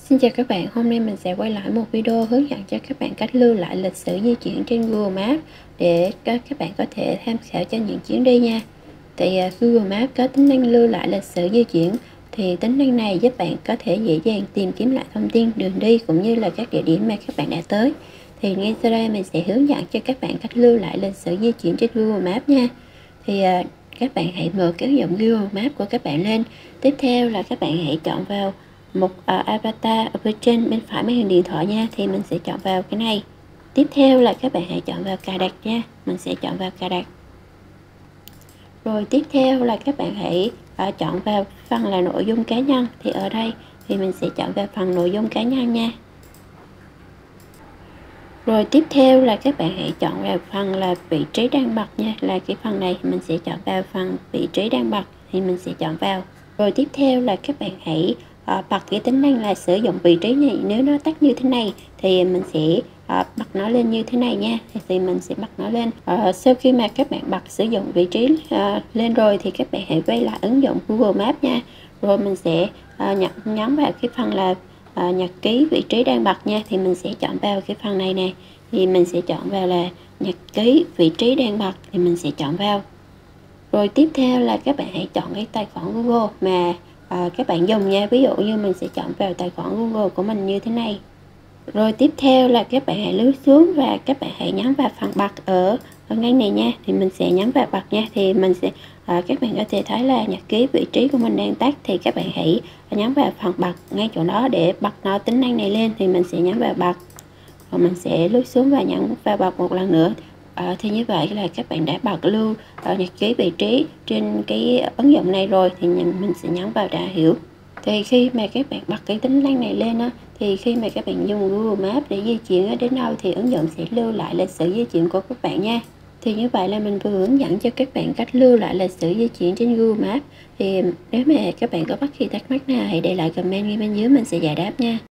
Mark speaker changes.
Speaker 1: Xin chào các bạn, hôm nay mình sẽ quay lại một video hướng dẫn cho các bạn cách lưu lại lịch sử di chuyển trên Google Maps để các bạn có thể tham khảo cho những chuyến đi nha. Thì Google Maps có tính năng lưu lại lịch sử di chuyển, thì tính năng này giúp bạn có thể dễ dàng tìm kiếm lại thông tin đường đi cũng như là các địa điểm mà các bạn đã tới. Thì ngay sau đây mình sẽ hướng dẫn cho các bạn cách lưu lại lịch sử di chuyển trên Google Maps nha. Thì các bạn hãy mở cái ứng dụng Google Maps của các bạn lên. Tiếp theo là các bạn hãy chọn vào một avatar ở phía trên bên phải màn hình điện thoại nha, thì mình sẽ chọn vào cái này. Tiếp theo là các bạn hãy chọn vào cài đặt nha, mình sẽ chọn vào cài đặt. Rồi tiếp theo là các bạn hãy chọn vào phần là nội dung cá nhân, thì ở đây thì mình sẽ chọn vào phần nội dung cá nhân nha. Rồi tiếp theo là các bạn hãy chọn vào phần là vị trí đang bật nha, là cái phần này mình sẽ chọn vào phần vị trí đang bật, thì mình sẽ chọn vào. Rồi tiếp theo là các bạn hãy bật cái tính năng là sử dụng vị trí này. Nếu nó tắt như thế này thì mình sẽ bật nó lên như thế này nha, thì mình sẽ bật nó lên. Sau khi mà các bạn bật sử dụng vị trí lên rồi thì các bạn hãy quay lại ứng dụng Google Maps nha. Rồi mình sẽ nhấn vào cái phần là nhật ký vị trí đang bật nha, thì mình sẽ chọn vào cái phần này nè, thì mình sẽ chọn vào là nhật ký vị trí đang bật, thì mình sẽ chọn vào. Rồi tiếp theo là các bạn hãy chọn cái tài khoản Google mà các bạn dùng nha, ví dụ như mình sẽ chọn vào tài khoản Google của mình như thế này. Rồi tiếp theo là các bạn hãy lướt xuống và các bạn hãy nhấn vào phần bật ở ngay này nha, thì mình sẽ nhấn vào bật nha, thì mình sẽ các bạn có thể thấy là nhật ký vị trí của mình đang tắt, thì các bạn hãy nhấn vào phần bật ngay chỗ đó để bật nó tính năng này lên, thì mình sẽ nhấn vào bật. Rồi mình sẽ lướt xuống và nhấn vào bật một lần nữa. Thì như vậy là các bạn đã bật lưu nhật ký vị trí trên cái ứng dụng này rồi, thì mình sẽ nhấn vào đã hiểu. Thì khi mà các bạn bật cái tính năng này lên á, thì khi mà các bạn dùng Google Maps để di chuyển đến đâu thì ứng dụng sẽ lưu lại lịch sử di chuyển của các bạn nha. Thì như vậy là mình vừa hướng dẫn cho các bạn cách lưu lại lịch sử di chuyển trên Google Maps. Thì nếu mà các bạn có bất kỳ thắc mắc nào hãy để lại comment ngay bên dưới, mình sẽ giải đáp nha.